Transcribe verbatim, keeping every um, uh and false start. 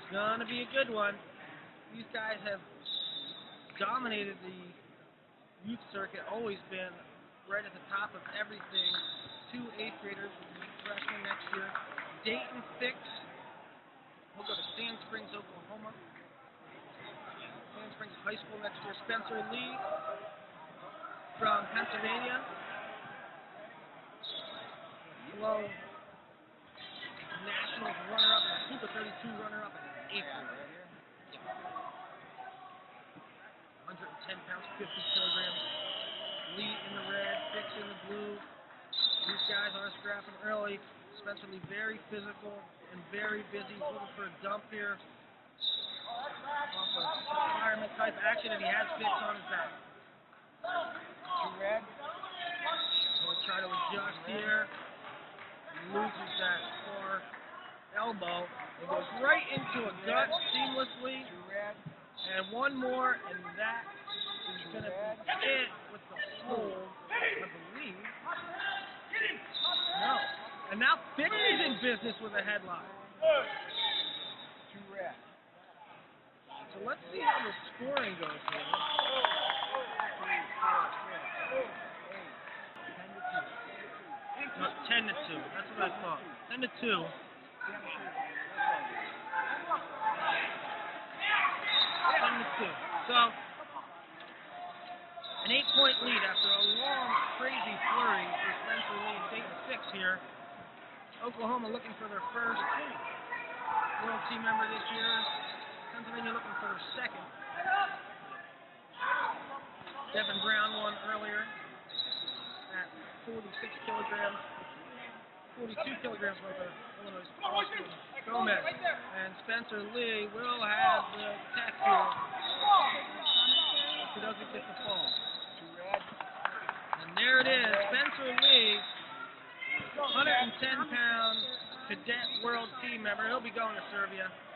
Gonna be a good one. These guys have dominated the youth circuit, always been right at the top of everything. Two eighth graders, freshmen next year. Daton Fix, we'll go to Sand Springs, Oklahoma. Sand Springs High School next year. Spencer Lee from Pennsylvania. Hello. Nationals runner-up and Super thirty-two runner-up in eighth grade. one hundred ten pounds, fifty kilograms. Lee in the red, Fix in the blue. These guys are scrapping early. Spencer Lee very physical and very busy. He's looking for a dump here. Off of fireman type action, and he has Fix on his back. Two red. He'll try to adjust here. Loses that far elbow. It goes right into a gut seamlessly. Two red. And one more, and that is going to be it with the hold, I believe. No. And now Fix is in business with a headlock. Two red. So let's see how the scoring goes here. No, ten to two. That's what I thought. Ten to two. Ten to two. So an eight-point lead after a long, crazy flurry for Spencer Lee and Daton Fix here. Oklahoma looking for their first World Team member this year. Pennsylvania looking for their second. Devin Brown won earlier at forty-six kilograms, forty-two kilograms with the Illinois Austin Gomez. And Spencer Lee will have the tech here if he doesn't get the fall. And there it is, Spencer Lee, one hundred ten pound cadet world team member. He'll be going to Serbia.